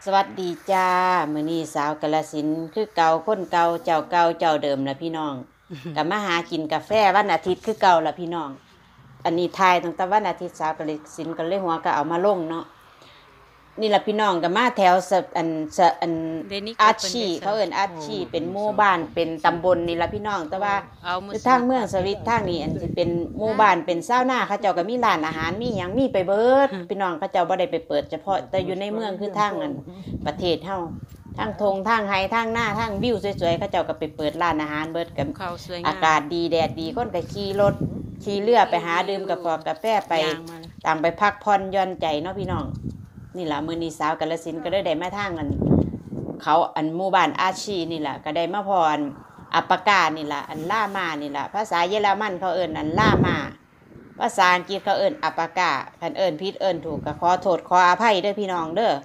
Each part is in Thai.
สวัสดีจ้ามื้อนี้สาวกาฬสินธุ์คือเก่าคนเก่าเจ้าเก่าเจ้าเดิมล่ะพี่น้องก็มาหากินกาแฟวันอาทิตย์คือเก่าล่ะพี่น้องอันนี้ทายตั้งแต่วันอาทิตย์สาวกาฬสินธุ์ก็เลยหัวก็เอามาลงเนาะนี่ล่ะพี่น้องก็มาแถวอันเดยวนี้ก็อาเป็นชีเดซะเขาเอิ้นอาชีเป็นหมู่บ้านเป็นตำบลนี่ล่ะพี่น้องแต่ว่าเอามือคือทางเมืองสวิตทางนี้อันสิเป็นหมู่บ้านเป็นชาวนาเขาเจ้าก็มีร้านอาหารมีหยังมีไปเบิดพี่น้องเขาเจ้าบ่ได้ไปเปิดเฉพาะแต่อยู่ในเมืองคือทางนั้นประเทศเฮาทางทงทางไฮทางหน้าทางวิวสวยๆเขาเจ้าก็ไปเปิดร้านอาหารเบิดกันเขาสวยงามอากาศดีแดดดีคนก็ขี่รถขี่เรือไปหาดื่มกาแฟไปย่างมาเลยต่างไปพักผ่อนหย่อนใจเนาะพี่น้องนี่ล่ะมื้อนี้สาวกาฬสินธุ์ก็เลยได้มาทางกันเขาอันหมู่บ้านอาชีนี่ล่ะก็ได้มาพรอัปปะกานี่ล่ะอันล่ามานี่ล่ะภาษาเยอรมันเขาเอิ้นอันล่ามาภาษาอังกฤษเขาเอิ้นอัปปะกาคันเอิ้นผิดเอิ้นถูกก็ขอโทษขออภัยเด้อพี่น้องเด้อ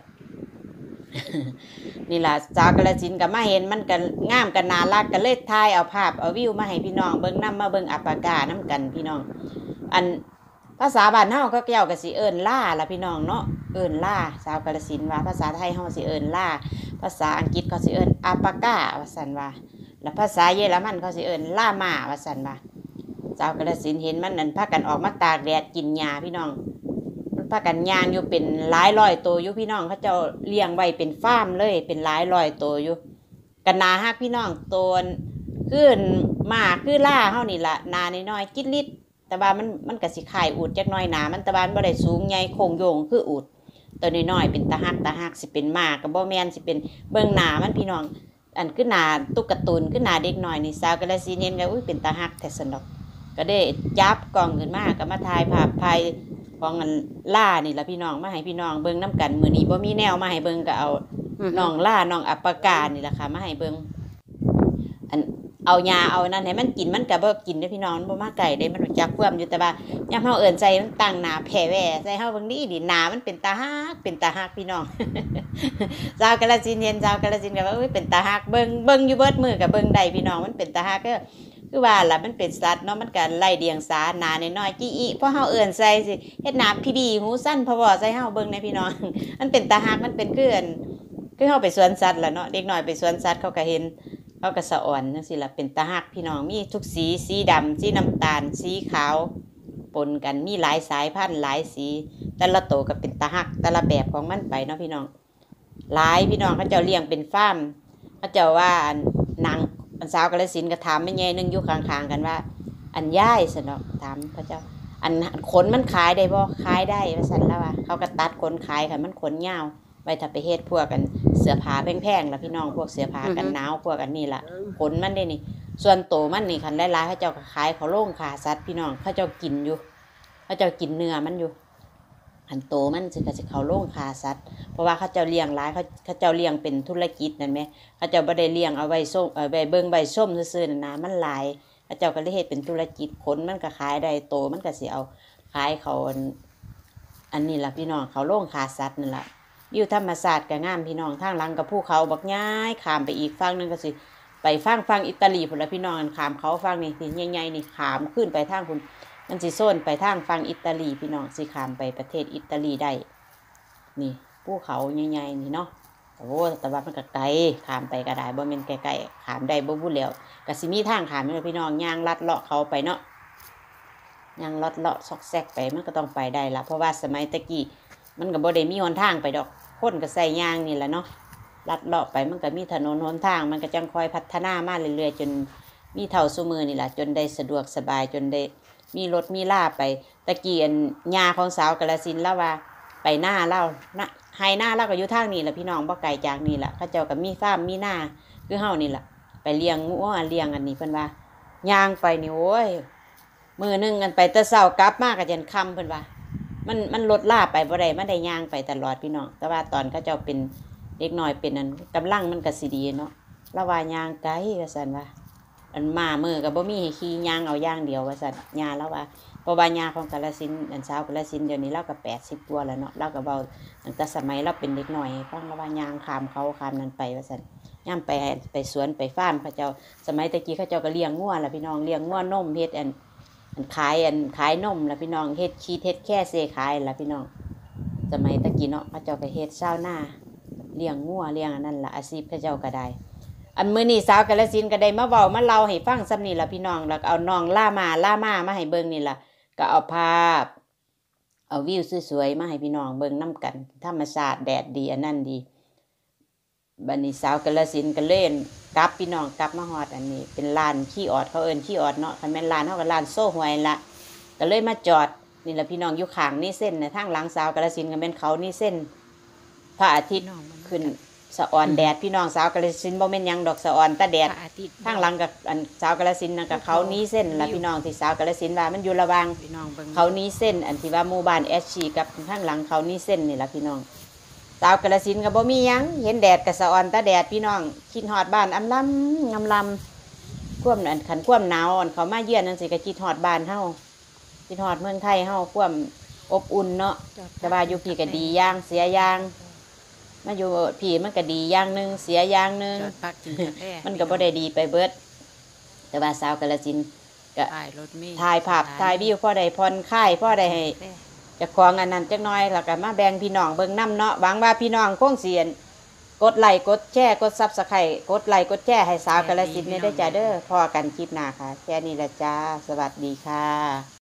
นี่ล่ะสาวกาฬสินธุ์ก็มาเห็นมันก็งามกันน่ารักก็เลยถ่ายเอาภาพเอาวิวมาให้พี่น้องเบิ่งนำมาเบิ่งอัปปะกานํกันพี่น้องอันภาษาบ้านเฮาก็เกี่ยวกับสิเอิ้นล่าล่ะพี่น้องเนาะเอิ้นล่าสาวกาฬสินธุ์ว่าภาษาไทยเฮาสิเอิ้นล่าภาษาอังกฤษเขาสิเอิ้นอัปปะกาว่าซั่นว่าแล้วภาษาเยอรมันเขาสิเอิ้นล่ามาว่าซั่นว่าสาวกาฬสินธุ์เห็นมันนั่นพากันออกมาตากแดดกินหญ้าพี่น้อง มันพากันย่างอยู่เป็นหลายร้อยตัวอยู่พี่น้องเขาเจ้าเลี้ยงไว้เป็นฟาร์มเลยเป็นหลายร้อยตัวอยู่กันนาฮักพี่น้องตัวขึ้นมาคือล่าเฮานี่ล่ะนาน้อยๆกิดลิดแต่ว่ามันก็สิคล้ายอูฐจักหน่อยหนามันแต่ว่ามันบ่ได้สูงใหญ่โค้งโยงคืออูฐตัวน้อยๆเป็นตาฮักสิเป็นหมาก็บ่แม่นสิเป็นเบิ่งหน้ามันพี่น้องอันคือหน้าตุ๊กตุนคือหน้าเด็กน้อยนี่สาวก็เลยสิเห็นก็อุ้ยเป็นตาฮักแท้สนดอกก็ได้จับกล้องขึ้นมาก็มาถ่ายภาพถ่ายของอันล่านี่ล่ะพี่น้องมาให้พี่น้องเบิ่งนํกันมื้อนี้บ่มีแนวมาให้เบิ่งก็เอาน้องล่าน้องอัปปากานี่ล่ะค่ะมาให้เบิ่งอันเอายาเอานั่นให้มันกินมันก็บ่กินเด้อพี่น้องมันบ่มาไกลเด้มันรู้จักความอยู่แต่ว่ายามเฮาเอิ้นใส่มันตั้งหน้าแผ่แว่ใส่เฮาเบิ่งดีหน้ามันเป็นตาฮักพี่น้อง ชาวกาฬสินธุ์เห็นชาวกาฬสินธุ์ก็ว่าเอ้ยเป็นตาฮักเบิ่งอยู่เบิดมื้อก็เบิ่งได้พี่น้องมันเป็นตาฮักก็คือว่าล่ะมันเป็นสัตว์เนาะมันก็ไล่เดียงสาหน้าน้อยๆจี้อิเพราะเฮาเอิ้นใส่สิเฮ็ดหน้าพี่บีหูสั้นพอบ่ใส่เฮาเบิ่งในพี่น้อง มันเป็นตาฮักมันเป็นคืออันคือเฮาไปสวนสัตว์ล่ะเนาะเด็กน้อยไปสวนสัตว์เขาก็เห็นเขาก็สะอ่อนจังซี่ล่ะเป็นตาฮักพี่น้องมีทุกสีสีดำสีน้ำตาลสีขาวปนกันมีหลายสายพันธุ์หลายสีแต่ละตัวก็เป็นตาฮักแต่ละแบบของมันไปเนาะพี่น้อง หลายพี่น้องเขาเจ้าเลี้ยงเป็นฟาร์มเขาเจ้าว่าอันนางอันสาวกาฬสินธุ์ก็ถามแม่ใหญ่นึงอยู่ข้างๆกันว่าอันย่ายซั่นเนาะถามพระเจ้าอันขนมันขายได้บ่ขายได้ว่าซั่นแล้วว่าเขาก็ตัดขนขายค่ะมันขนยาวไว้ถ้าไปเฮ็ดพวกกันเสื้อผ้าแพงๆล่ะพี่น้องพวกเสื้อผ้ากันหนาวพวกอันนี้ล่ะขนมันได้นี่ส่วนโตมันนี่คันหลายๆเขาเจ้าก็ขายเขาโรงฆ่าสัตว์พี่น้องเขาเจ้ากินอยู่เขาเจ้ากินเนื้อมันอยู่ อันโตมันสิก็สิเขาโรงฆ่าสัตว์เพราะว่าเขาเจ้าเลี้ยงหลายเขาเจ้าเลี้ยงเป็นธุรกิจนั่นแหมเขาเจ้าบ่ได้เลี้ยงเอาไว้ส้มไว้เบิ่งไว้ส้มซื่อๆนั่นนะมันหลายเขาเจ้าก็เลยเฮ็ดเป็นธุรกิจขนมันก็ขายได้โตมันก็สิเอาขายเขาอันนี้ล่ะพี่น้องเขาโรงฆ่าสัตว์นั่นล่ะวิวธรรมศาสตร์ก็งามพี่น้องทางหลังกับภูเขาบักย้ายข้ามไปอีกฝั่งนึงก็สิไปฝั่งอิตาลีพุ่นล่ะพี่น้องข้ามเขาฝั่งนี่ที่ใหญ่ๆนี่ข้ามขึ้นไปทางพุ่น มันสิโซนไปทางฝั่งอิตาลีพี่น้องสิข้ามไปประเทศอิตาลีได้นี่ภูเขาใหญ่ๆนี่เนาะโอ้แต่ว่ามันก็ไกลข้ามไปก็ได้บ่แม่นใกล้ๆข้ามได้บ่พูดแล้วก็สิมีทางข้ามอยู่พี่น้องย่างลัดเลาะเขาไปเนาะย่างลัดเลาะซอกแซกไปมันก็ต้องไปได้ละเพราะว่าสมัยตะกี้มันก็บ่ได้มีหนทางไปดอกคนก็ใส่ย่างนี่แหละเนาะลัดเลาะไปมันก็มีถนนหนทางมันก็จังค่อยพัฒนามาเรื่อยๆจนมีเท่าซุมื้อนี่ล่ะจนได้สะดวกสบายจนได้ มีรถมีลาไปตะเกียนยาของสาวกาฬสินธุ์แล้วว่าไปหน้าเล่านะไฮหน้าเล่าก็อยู่ทางนี้แหละพี่น้องบ่ไกลจากนี่แหละเขาเจ้ากับมีฟาร์มมีหน้าคือเฮานี่แหละไปเลี้ยงงัวเลี้ยงอันนี้เพิ่นว่าย่างไปนี่โอ้ยมื้อนึงกันไปแต่เช้ากลับมาก็ยันค่ำเพิ่นว่ามันลดลาไปบ่ได้มันได้ย่างไปตลอดพี่น้องแต่ว่าตอนเขาเจ้าเป็นเด็กน้อยเป็นนั้นกำลังมันก็สิดีเนาะแล้วว่าย่างไกลว่าซั่นว่า อันมามือกับบ่มีให้ขี่ย่างเอาย่างเดียวว่าซั่นยาแล้วว่าเพราะว่าญาของกาฬสินธุ์อันสาวกาฬสินธุ์เดี๋ยวนี้เราก็80กว่าแล้วเนาะเราก็เว้าตั้งแต่สมัยเราเป็นเด็กน้อยฟังแล้วว่าย่างข้ามเขาข้ามนั้นไปว่าซั่นย่ามไปสวนไปฟาร์มเขาเจ้าสมัยตะกี้เขาเจ้าก็เลี้ยงงัวล่ะพี่น้องเลี้ยงงัวนมเฮ็ดอันขายนมล่ะพี่น้องเฮ็ดชีสเฮ็ดแค่เซขายล่ะพี่น้องสมัยตะกี้เนาะเขาเจ้าก็เฮ็ดชาวนาเลี้ยงงัวเลี้ยงอันนั้นล่ะอาชีพเขาเจ้าก็ได้อันมื้อนี้สาวกาฬสินธุ์ก็ได้มาเว้ามาเล่าให้ฟังซำนี้ล่ะพี่น้องแล้วก็เอาน้องล่ามาให้เบิ่งนี่ล่ะก็เอาภาพเอาวิวสวยๆมาให้พี่น้องเบิ่งนํกันธรรมชาติแดดดีอันนั้นดีบัดนี้สาวกาฬสินธุ์ก็เล่นกลับพี่น้องกลับมาฮอดอันนี้เป็นลานขี้ออดเขาเอิ้นขี้ออดเนาะคันแม่นลานเฮาก็ลานโซ่หวยละก็เลยมาจอดนี่ล่ะพี่น้องอยู่ข้างนี่เส้นนะทางหลังสาวกาฬสินธุ์ก็แม่นเขานี่เส้นพระอาทิตย์ขึ้นสะออนแดดพี่น้องสาวกาฬสินธุ์บ่แม่นหยังดอกสะออนตะแดดทางหลังกับอันสาวกาฬสินธุ์นั่นก็เขานี้เส้นล่ะพี่น้องที่สาวกาฬสินธุ์ว่ามันอยู่ระหว่างเขานี้เส้นอันที่ว่าหมู่บ้านแอชชีกับทางหลังเขานี้เส้นนี่ล่ะพี่น้องสาวกาฬสินธุ์ก็บ่มีหยังเห็นแดดก็สะออนตะแดดพี่น้องคิดฮอดบ้านอำลำงำลำความอันคันความหนาวเขามาเยือนจังซี่ก็คิดฮอดบ้านเฮาคิดฮอดเมืองไทยเฮาความอบอุ่นเนาะแต่ว่าอยู่พี่ก็ดีอย่างเสียอย่างมาอยู่พี่มันก็ดีอย่างนึงเสียอย่างนึงมันก็บ่ได้ดีไปเบิดแต่ว่าสาวกาฬสินธุ์ก็ถ่ายภาพถ่ายวิวพอได้ผ่อนคลายพอได้ให้เจ้าของอันนั้นจักหน่อยแล้วก็มาแบ่งพี่น้องเบิ่งนำเนาะหวังว่าพี่น้องคงสิกดไลค์กดแชร์กด Subscribe กดไลค์กดแชร์ให้สาวกาฬสินธุ์ได้จ้าเด้อพอกันคลิปหน้าค่ะแค่นี้ละจ้าสวัสดีค่ะ